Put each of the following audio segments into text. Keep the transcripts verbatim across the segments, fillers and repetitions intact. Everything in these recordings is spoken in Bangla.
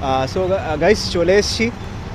সো গাইস চলে এসেছি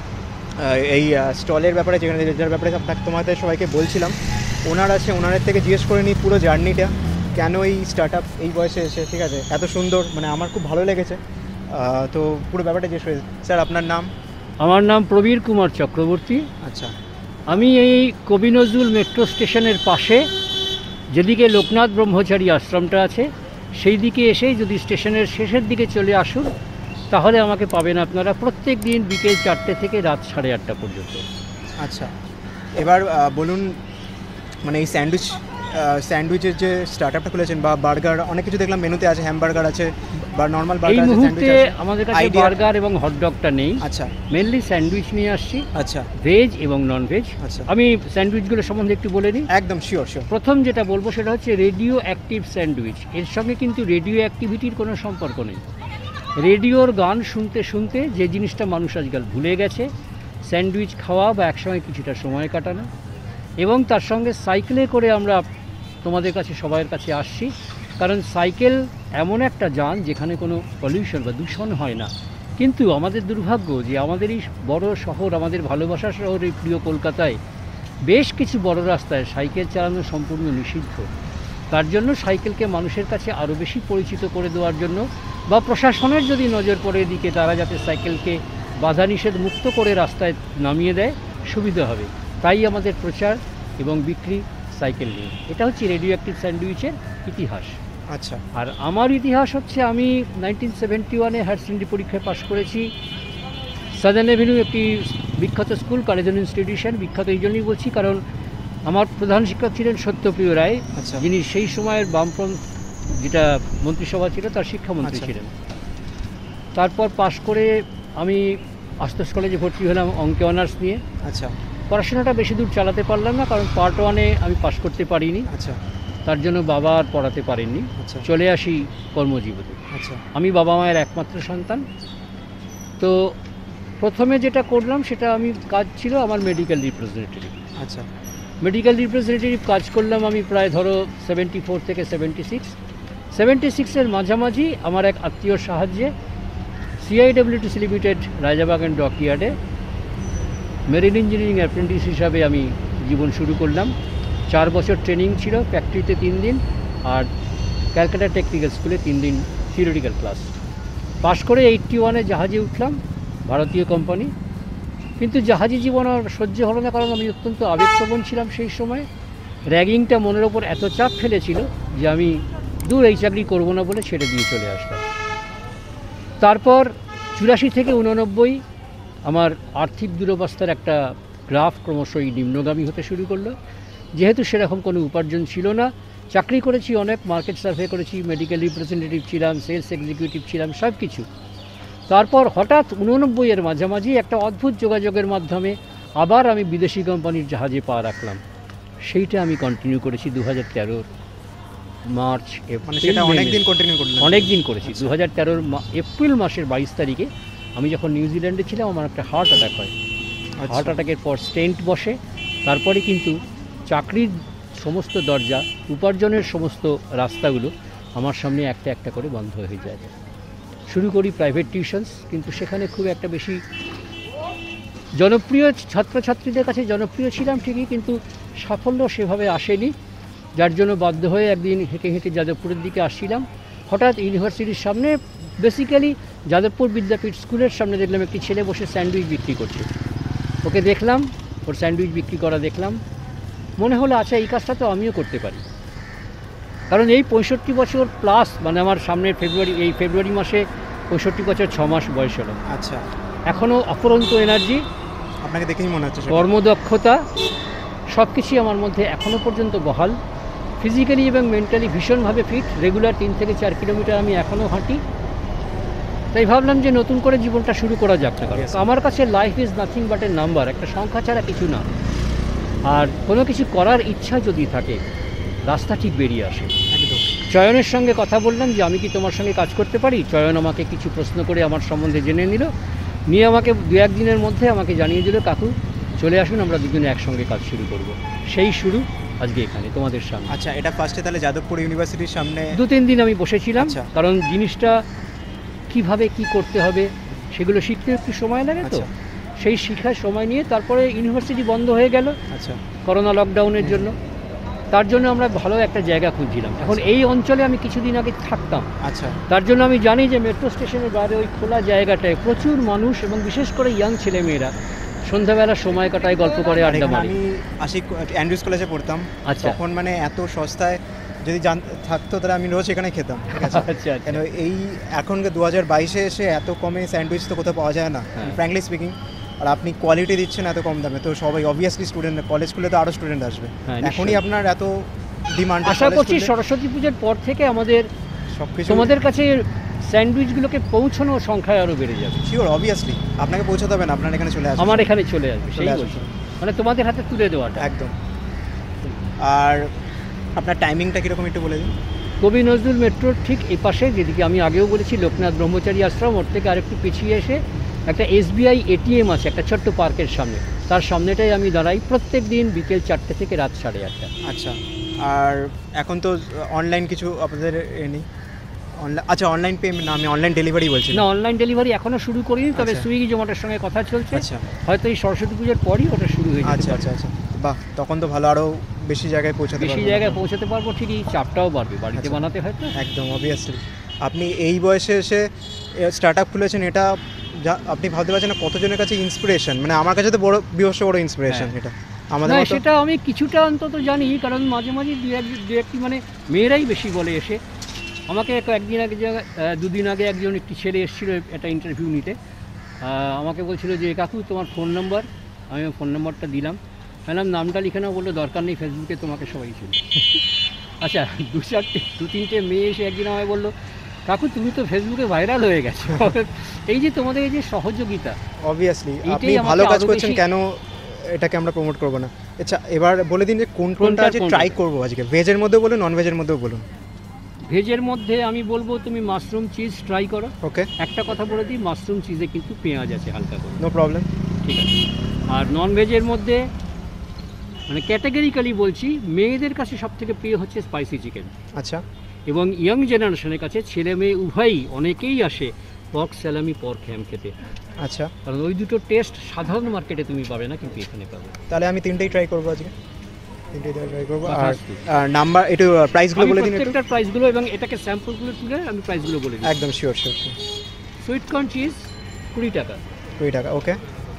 এই স্টলের ব্যাপারে, যেখানে যেটার ব্যাপারে তোমাদের সবাইকে বলছিলাম। ওনার আছে, ওনারের থেকে জিজ্ঞেস করে নিই পুরো জার্নিটা, কেন এই স্টার্ট আপ এই বয়সে এসে, ঠিক আছে, এত সুন্দর, মানে আমার খুব ভালো লেগেছে। তো পুরো ব্যাপারটা জিজ্ঞেস করে। স্যার আপনার নাম? আমার নাম প্রবীর কুমার চক্রবর্তী। আচ্ছা। আমি এই কবি নজরুল মেট্রো স্টেশনের পাশে, যেদিকে লোকনাথ ব্রহ্মচারী আশ্রমটা আছে, সেই দিকে এসেই যদি স্টেশনের শেষের দিকে চলে আসুন তাহলে আমাকে পাবেন আপনারা প্রত্যেক দিন বিকেল চারটে থেকে রাত সাড়ে আটটা পর্যন্ত। আচ্ছা, এবার বলুন, মানে এই স্যান্ডউইচ স্যান্ডউইচের যে স্টার্টআপটা খুলেছেন, বা বার্গার, অনেক কিছু দেখলাম মেনুতে আছে, হ্যামবার্গার আছে বা নর্মাল বার্গার আছে, স্যান্ডউইচ আছে। আমাদের কাছে বার্গার এবং হটডগটা নেই। আচ্ছা, মেনলি স্যান্ডউইচ নিয়ে আসছি। আচ্ছা, ভেজ এবং নন ভেজ। আচ্ছা, আমি স্যান্ডউইচগুলো সম্বন্ধে একটু বলে নিই। একদম শিওর শিওর। প্রথম যেটা বলবো সেটা হচ্ছে রেডিও অ্যাক্টিভ স্যান্ডউইচ। এর সঙ্গে কিন্তু রেডিও অ্যাক্টিভিটির কোনো সম্পর্ক নেই। রেডিওর গান শুনতে শুনতে যে জিনিসটা মানুষ আজকাল ভুলে গেছে, স্যান্ডউইচ খাওয়া বা একসময় কিছুটা সময় কাটানো, এবং তার সঙ্গে সাইকেলে করে আমরা তোমাদের কাছে সবাইয়ের কাছে আসছি, কারণ সাইকেল এমন একটা যান যেখানে কোনো পলিউশন বা দূষণ হয় না। কিন্তু আমাদের দুর্ভাগ্য যে আমাদের এই বড় শহর, আমাদের ভালোবাসার শহর এই প্রিয় কলকাতায় বেশ কিছু বড় রাস্তায় সাইকেল চালানো সম্পূর্ণ নিষিদ্ধ। তার জন্য সাইকেলকে মানুষের কাছে আরও বেশি পরিচিত করে দেওয়ার জন্য, বা প্রশাসনের যদি নজর পড়ে এদিকে, তারা যাতে সাইকেলকে বাধা নিষেধ মুক্ত করে রাস্তায় নামিয়ে দেয়, সুবিধা হবে। তাই আমাদের প্রচার এবং বিক্রি সাইকেল নিয়ে। এটা হচ্ছে রেডিও অ্যাক্টিভ স্যান্ডউইচের ইতিহাস। আচ্ছা। আর আমার ইতিহাস হচ্ছে, আমি নাইনটিন সেভেন্টি ওয়ানে হায়ার সেকেন্ডারি পরীক্ষায় পাশ করেছি। সাদার্ন এভিনিউ একটি বিখ্যাত স্কুল, কালেজন ইনস্টিটিউশন। বিখ্যাত এই জন্যই বলছি কারণ আমার প্রধান শিক্ষক ছিলেন সত্যপ্রিয় রায়, যিনি সেই সময়ের বামফ্রন্ট যেটা মন্ত্রিসভা ছিল তার শিক্ষামন্ত্রী ছিলেন। তারপর পাশ করে আমি আশুতোষ কলেজে ভর্তি হলাম অঙ্কে অনার্স নিয়ে। আচ্ছা। পড়াশোনাটা বেশি দূর চালাতে পারলাম না, কারণ পার্ট ওয়ানে আমি পাশ করতে পারিনি। আচ্ছা। তার জন্য বাবা আর পড়াতে পারেননি। আচ্ছা। চলে আসি কর্মজীবনে। আচ্ছা। আমি বাবা মায়ের একমাত্র সন্তান। তো প্রথমে যেটা করলাম সেটা আমি কাজ ছিল আমার মেডিকেল রিপ্রেজেন্টেটিভ। আচ্ছা। মেডিকেল রিপ্রেজেন্টেটিভ কাজ করলাম আমি প্রায় ধরো সেভেন্টি ফোর থেকে সেভেন্টি সিক্স সেভেন্টি সিক্সের মাঝামাঝি আমার এক আত্মীয়র সাহায্যে সিআইডব্লিউটিসি লিমিটেড রাজাবাগ অ্যান্ড ডকইয়ার্ডে মেরিন ইঞ্জিনিয়ারিং অ্যাপ্রেন্টিস হিসাবে আমি জীবন শুরু করলাম। চার বছর ট্রেনিং ছিল, ফ্যাক্টরিতে তিন দিন আর ক্যালকাটা টেকনিক্যাল স্কুলে তিন দিন থিওরিটিক্যাল ক্লাস। পাশ করে এইটটি ওয়ানে জাহাজে উঠলাম, ভারতীয় কোম্পানি। কিন্তু জাহাজি জীবন আর সহ্য হলো না, কারণ আমি অত্যন্ত আবেগপ্রবণ ছিলাম সেই সময়। র্যাগিংটা মনের ওপর এত চাপ ফেলেছিল যে আমি দূর এই চাকরি করবো না বলে ছেড়ে দিয়ে চলে আসলাম। তারপর চুরাশি থেকে উননব্বই আমার আর্থিক দুরবস্থার একটা গ্রাফ ক্রমশই নিম্নগামী হতে শুরু করলো। যেহেতু সেরকম কোনো উপার্জন ছিল না, চাকরি করেছি অনেক, মার্কেট সার্ভে করেছি, মেডিকেল রিপ্রেজেন্টেটিভ ছিলাম, সেলস এক্সিকিউটিভ ছিলাম, সব কিছু। তারপর হঠাৎ উননব্বইয়ের মাঝামাঝি একটা অদ্ভুত যোগাযোগের মাধ্যমে আবার আমি বিদেশি কোম্পানির জাহাজে পা রাখলাম। সেইটা আমি কন্টিনিউ করেছি দু হাজার তেরোর মার্চ অনেক দিন করেছি। দু হাজার তেরোর এপ্রিল মাসের বাইশ তারিখে আমি যখন নিউজিল্যান্ডে ছিলাম আমার একটা হার্ট অ্যাটাক হয়। হার্ট অ্যাটাকের পর স্টেন্ট বসে। তারপরে কিন্তু চাকরির সমস্ত দরজা, উপার্জনের সমস্ত রাস্তাগুলো আমার সামনে একটা একটা করে বন্ধ হয়ে যায়। শুরু করি প্রাইভেট টিউশনস, কিন্তু সেখানে খুব একটা বেশি জনপ্রিয়, ছাত্রছাত্রীদের কাছে জনপ্রিয় ছিলাম ঠিকই, কিন্তু সাফল্য সেভাবে আসেনি। যার জন্য বাধ্য হয়ে একদিন হেঁটে হেঁটে যাদবপুরের দিকে আসছিলাম। হঠাৎ ইউনিভার্সিটির সামনে, বেসিক্যালি যাদবপুর বিদ্যাপীঠ স্কুলের সামনে দেখলাম একটি ছেলে বসে স্যান্ডউইচ বিক্রি করছে। ওকে দেখলাম, ওর স্যান্ডউইচ বিক্রি করা দেখলাম, মনে হলো আচ্ছা এই কাজটা তো আমিও করতে পারি। কারণ এই পঁয়ষট্টি বছর প্লাস, মানে আমার সামনের ফেব্রুয়ারি, এই ফেব্রুয়ারি মাসে পঁয়ষট্টি বছর ছ মাস বয়স হলো। আচ্ছা। এখনও অপরন্ত এনার্জি, আপনাকে দেখেই মনে হচ্ছে, কর্মদক্ষতা সব কিছুই আমার মধ্যে এখনও পর্যন্ত বহাল। ফিজিক্যালি এবং মেন্টালি ভীষণভাবে ফিট। রেগুলার তিন থেকে চার কিলোমিটার আমি এখনও হাঁটি। তাই ভাবলাম যে নতুন করে জীবনটা শুরু করা যাক না। কারণ আমার কাছে life is nothing but a number, একটা সংখ্যা ছাড়া কিছু না। আর কোনো কিছু করার ইচ্ছা যদি থাকে, রাস্তা ঠিক বেরিয়ে আসে। চয়নের সঙ্গে কথা বললাম যে আমি কি তোমার সঙ্গে কাজ করতে পারি। চয়ন আমাকে কিছু প্রশ্ন করে আমার সম্বন্ধে জেনে নিল, নিয়ে আমাকে দু একদিনের মধ্যে আমাকে জানিয়ে দিল, কাকু চলে আসুন, আমরা দুজনে একসঙ্গে কাজ শুরু করব। সেই শুরু আজকে এখানে তোমাদের সামনে। আচ্ছা, এটা ফার্স্টে তাহলে যাদবপুর ইউনিভার্সিটির সামনে দু তিন দিন আমি বসেছিলাম, কারণ জিনিসটা কিভাবে কি করতে হবে সেগুলো শিখতে একটু সময় লাগে তো, আচ্ছা। সেই শিখার সময় নিয়ে তারপরে ইউনিভার্সিটি বন্ধ হয়ে গেল আচ্ছা করোনা লকডাউনের জন্য। তার জন্য আমরা ভালো একটা জায়গা খুঁজছিলাম। এখন এই অঞ্চলে আমি কিছুদিন আগে থাকতাম, আচ্ছা তার জন্য আমি জানি যে মেট্রো স্টেশনের বাইরে ওই খোলা জায়গাটায় প্রচুর মানুষ এবং বিশেষ করে ইয়াং ছেলেমেয়েরা সন্ধ্যাবেলা সময় কাটায়, গল্প করে, আর আড্ডা এখানে মারে। আমি আশিক অ্যান্ড্রুজ কলেজে পড়তাম, আচ্ছা। তখন মানে এত সস্তায় যদি জান থাকতো তাহলে আমি রোজ এখানে খেতাম, ঠিক আছে? আচ্ছা আচ্ছা। কেন এই এখনকার দু হাজার বাইশে এসে এত কমে স্যান্ডউইচ তো কোথাও পাওয়া যায় না, হ্যাঁ। Frankly speaking. আর আপনি কোয়ালিটি দিচ্ছেন এত কম দামে, তো সবাই অবভিয়াসলি স্টুডেন্ট, কলেজ স্কুলে তো আরও স্টুডেন্ট আসবে। হ্যাঁ, নিশ্চয়ই। এখনই আপনার এত ডিমান্ড, আশা করছি সরস্বতী পুজোর পর থেকে আমাদের সব কিছু তোমাদের কাছে স্যান্ডউইচগুলোকে পৌঁছানোর সংখ্যায় আরও বেড়ে যাবে। শিওর, অবভিয়াসলি আপনাকে পৌঁছাতে হবে না, আপনার এখানে চলে আসবে। আমার এখানে চলে আসবে, সেই চলে আসবে। বলছি, মানে তোমাদের হাতে তুলে দেওয়াটা। একদম। আর আপনার টাইমিংটা কীরকম একটু বলে দিন। কবি নজরুল মেট্রোর ঠিক এই পাশে, যেদিকে আমি আগেও বলেছি লোকনাথ ব্রহ্মচারী আশ্রম, ওর থেকে আরেকটু পিছিয়ে এসে একটা এসবিআই এটিএম আছে একটা ছোট্ট পার্কের সামনে, তার সামনেটাই আমি দাঁড়াই প্রত্যেক দিন বিকেল চারটে থেকে রাত সাড়ে আটটা। আচ্ছা। আর এখন তো অনলাইন কিছু আপনাদের এ নেই অনলাইন? আচ্ছা, অনলাইন পেমেন্ট না, আমি অনলাইন ডেলিভারি বলছি। না, অনলাইন ডেলিভারি এখনও শুরু করিনি, তবে আচ্ছা। সুইগি জোম্যাটোর সঙ্গে কথা চলছে। আচ্ছা হয়তো এই সরস্বতী পুজোর পরই ওটা শুরু হয়ে আচ্ছা যাবে। আচ্ছা আচ্ছা, বাহ, তখন তো ভালো, আরও বেশি জায়গায় পৌঁছাতে বেশি পারবো। জায়গায় পৌঁছাতে পারবো, ঠিকই চাপটাও বাড়বে, বাড়িতে আচ্ছা। বানাতে হয় তো। একদম অবভিয়াসলি। আপনি এই বয়সে এসে স্টার্ট আপ খুলেছেন, এটা যা আপনি ভাবতে পারছেন না কতজনের কাছে ইন্সপিরেশন, মানে আমার কাছে তো বড় বিভৎস বড় ইন্সপিরেশন হ্যাঁ। এটা আমাদের না, মতো। সেটা আমি কিছুটা অন্তত জানি, কারণ মাঝে মাঝে দু এক দু একটি মানে মেয়েরাই বেশি বলে এসে আমাকে। একদিন আগে জায়গায় দুদিন আগে একজন একটি ছেলে এসেছিলো একটা ইন্টারভিউ নিতে, আহ, আমাকে বলছিল যে কাকু তোমার ফোন নাম্বার, আমি ফোন নাম্বারটা দিলাম, বললাম নামটা লিখে নাও, বললো দরকার নেই, ফেসবুকে তোমাকে সবাই ছিল। আচ্ছা, দু চারটে দু তিনটে মেয়ে এসে একদিন আমায় বললো কাকু তুমি তো ফেসবুকে ভাইরাল হয়ে গেছো। এই যে তোমাদের এই যে সহযোগিতা, অবভিয়াসলি এইটাই আপনি আমাকে ভালো কাজ আরো করছেন, বেশি- কেন এটাকে আমরা প্রমোট করবো না? আচ্ছা, এবার বলে দিন যে কোন কোনটা কোনটা আজকে কোনটা? ট্রাই করবো আজকে, ভেজের মধ্যেও বলুন, নন ভেজের মধ্যেও বলুন। ভেজের মধ্যে আমি বলবো তুমি মাশরুম চিজ ট্রাই করো। ওকে, একটা কথা বলে দিই, মাশরুম চিজে কিন্তু পেঁয়াজ আছে হালকা করে, নো প্রবলেম। ঠিক আছে। আর নন ভেজের মধ্যে মানে ক্যাটাগরিক্যালি বলছি, মেয়েদের কাছে সব থেকে প্রিয় হচ্ছে স্পাইসি চিকেন, আচ্ছা এবং ইয়াং জেনারেশনের কাছে ছেলে মেয়ে উভয়ই অনেকেই আসে পর্ক স্যালামি, পর্ক হ্যাম খেতে, আচ্ছা, কারণ ওই দুটো টেস্ট সাধারণ মার্কেটে তুমি পাবে না, কিন্তু এখানে পাবে। তাহলে আমি তিনটেই ট্রাই করবো আজকে, তিনটেই ট্রাই করবো। আর Fantastic. নাম্বার একটু প্রাইসগুলো আমি বলে দিন একটু। প্রত্যেকটার প্রাইসগুলো এবং এটাকে স্যাম্পলগুলো তুলে আমি প্রাইসগুলো বলে দিই। একদম sure sure sure. Sweet corn cheese কুড়ি টাকা, কুড়ি টাকা, ওকে।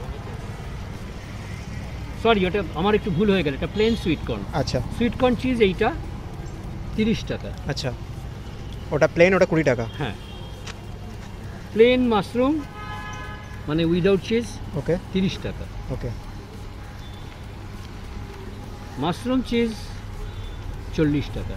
সরি ওটা আমার একটু ভুল হয়ে গেল, এটা প্লেন সুইট কর্ন। আচ্ছা সুইট কর্ন চিজ এইটা তিরিশ টাকা। আচ্ছা, ওটা প্লেন, ওটা কুড়ি টাকা। হ্যাঁ, প্লেন মাশরুম মানে উইদাউট চিজ ওকে তিরিশ টাকা। ওকে, মাশরুম চিজ চল্লিশ টাকা।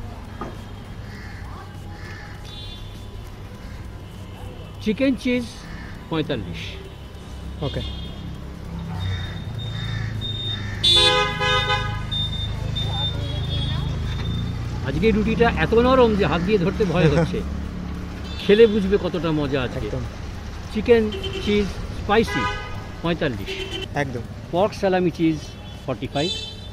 চিকেন চিজ পঁয়তাল্লিশ। ওকে। আজকে রুটিটা এত নরম যে হাত দিয়ে ধরতে ভয় হচ্ছে, খেলে বুঝবে কতটা মজা আছে। একদম চিকেন চিজ স্পাইসি পঁয়তাল্লিশ। একদম। Pork salami cheese forty five,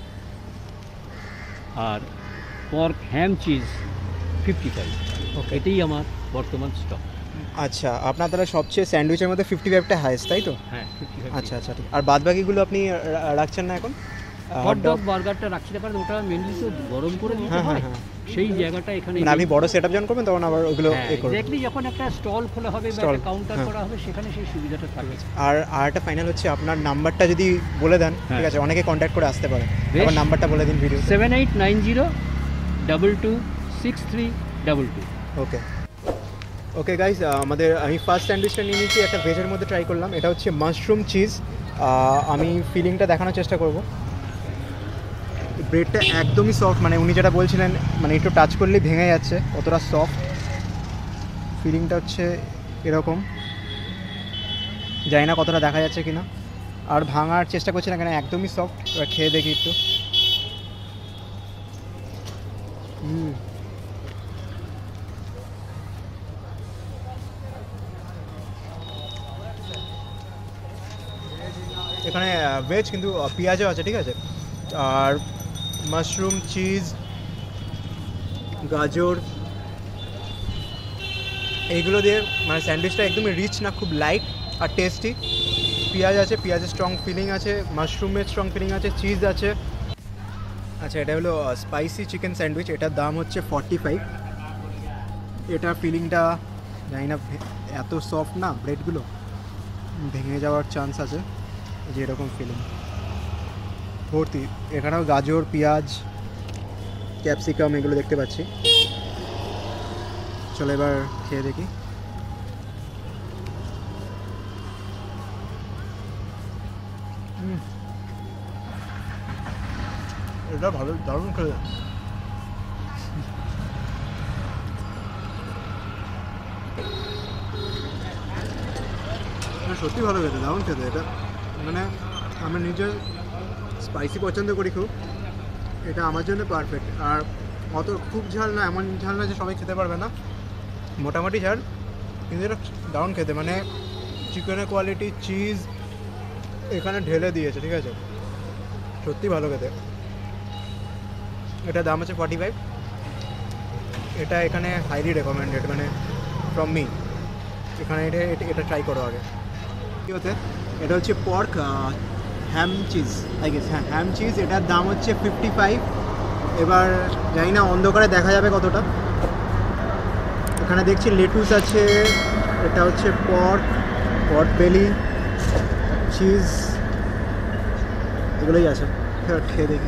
আর pork ham cheese fifty five. Okay, এটাই আমার বর্তমান স্টক। আচ্ছা, আপনার তাহলে সবচেয়ে স্যান্ডউইচের মধ্যে ফিফটি ফাইভটা হাইস্ট, তাই তো? হ্যাঁ, ফিফটি ফাইভ। আচ্ছা আচ্ছা, ঠিক। আর বাদ বাকিগুলো আপনি রা- রাখছেন না এখন? হট ডগ বার্গারটা রাখছি না, কারণ ওটা মেনলি তো গরম করে দিতে হ্যাঁ হ্যাঁ হয়, হ্যাঁ, সেই জায়গাটা এখানে মানে আপনি বড় সেটআপ যখন করবেন তখন আবার ওগুলো এ করবেন। এক্স্যাক্টলি, যখন একটা স্টল খোলা হবে বা Stall, একটা কাউন্টার হ্যাঁ। করা হবে সেখানে সেই সুবিধাটা থাকবে। আর আর একটা ফাইনাল হচ্ছে আপনার নাম্বারটা যদি বলে দেন, হ্যাঁ। ঠিক আছে, অনেকে কন্ট্যাক্ট করে আসতে পারে। বেশ। আবার নাম্বারটা বলে দিন video. Seven eight nine zero double two six three double two. Okay okay guys, আমাদের আমি ফার্স্ট স্যান্ডউইচটা নিয়ে নিয়েছি, একটা ভেজের মধ্যে ট্রাই করলাম, এটা হচ্ছে মাশরুম চিজ। আমি ফিলিংটা দেখানোর চেষ্টা করব। ব্রেডটা একদমই সফট, মানে উনি যেটা বলছিলেন, মানে একটু টাচ করলেই ভেঙে যাচ্ছে, অতটা সফট। ফিলিংটা হচ্ছে এরকম, জানি না কতটা দেখা যাচ্ছে কিনা, আর ভাঙার চেষ্টা করছি না কেন, একদমই সফট। এবার খেয়ে দেখি একটু। হুম, এখানে ভেজ কিন্তু পেঁয়াজও আছে, ঠিক আছে। আর মাশরুম, চিজ, গাজর, এইগুলো দিয়ে মানে স্যান্ডউইচটা একদমই রিচ না, খুব লাইট আর টেস্টি। পেঁয়াজ আছে, পেঁয়াজের স্ট্রং ফিলিং আছে, মাশরুমের স্ট্রং ফিলিং আছে, চিজ আছে। আচ্ছা, এটা হলো স্পাইসি চিকেন স্যান্ডউইচ, এটার দাম হচ্ছে ফর্টি ফাইভ। এটার ফিলিংটা জানি না, এত সফট না ব্রেডগুলো, ভেঙে যাওয়ার চান্স আছে, যে এরকম ফিলিং ভর্তি। এখানেও গাজর, পেঁয়াজ, ক্যাপসিকাম এগুলো দেখতে পাচ্ছি। চলো এবার খেয়ে দেখি। এটা ভালো, দারুণ খেলে। সত্যি ভালো খেতে, দারুণ খেতে এটা। মানে আমি নিজে স্পাইসি পছন্দ করি খুব, এটা আমার জন্য পারফেক্ট। আর অত খুব ঝাল না, এমন ঝাল না যে সবাই খেতে পারবে না, মোটামুটি ঝাল, কিন্তু এটা দারুণ খেতে। মানে চিকেনের কোয়ালিটি, চিজ এখানে ঢেলে দিয়েছে, ঠিক আছে, সত্যি ভালো খেতে। এটা দাম আছে ফর্টি ফাইভ। এটা এখানে হাইলি রেকমেন্ডেড, মানে ফ্রম মি। এখানে এটা এটা ট্রাই করো আগে। কী হতে, এটা হচ্ছে pork ham cheese, I guess, হ্যাঁ হ্যাম চিজ। এটার দাম হচ্ছে ফিফটি ফাইভ। এবার জানি না অন্ধকারে দেখা যাবে কতটা। এখানে দেখছি লেটুস আছে, এটা হচ্ছে পর্ক, পর্ক বেলি, চিজ, এগুলোই আছে। খেয়ে দেখি।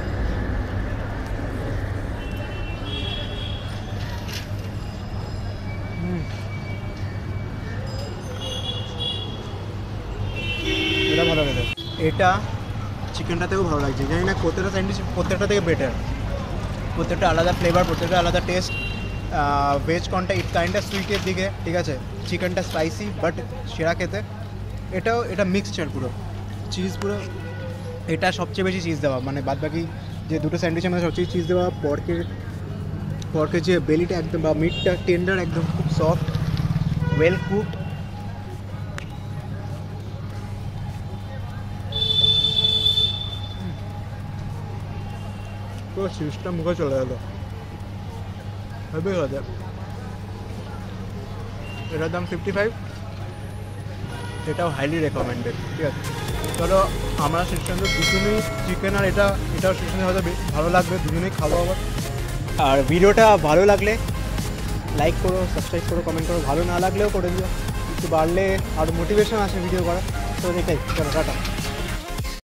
এটা ভালো লাগে, এটা চিকেনটাতেও ভালো লাগছে। জানি না প্রত্যেকটা স্যান্ডউইচ প্রত্যেকটা থেকে বেটার, প্রত্যেকটা আলাদা ফ্লেভার, প্রত্যেকটা আলাদা টেস্ট। ভেজ কনটা ইট কাইন্ডটা সুইটের দিকে, ঠিক আছে, চিকেনটা স্পাইসি বাট সেরা খেতে। এটাও এটা মিক্সচার পুরো, চিজ পুরো, এটা সবচেয়ে বেশি চিজ দেওয়া, মানে বাদ বাকি যে দুটো স্যান্ডউইচের মধ্যে সবচেয়ে চিজ দেওয়া। পর্কের পর্কের যে বেলিটা একদম বা মিটটা টেন্ডার, একদম খুব সফট, ওয়েল কুকড। পুরো চিজটা মুখে চলে গেলো, হেভি হয়ে। এটার দাম ফিফটি ফাইভ। এটাও হাইলি রেকমেন্ডেড, ঠিক আছে। চলো আমরা সিস্টেম দুজনেই চিকেন আর এটা এটাও সিস্টেমে হয়তো ভালো লাগবে, দুজনেই খাবো আবার। আর ভিডিওটা ভালো লাগলে লাইক করো, সাবস্ক্রাইব করো, কমেন্ট করো। ভালো না লাগলেও করে দিও, একটু বাড়লে আরও মোটিভেশন আসে ভিডিও করা। তো এটাই, চলো টাটা।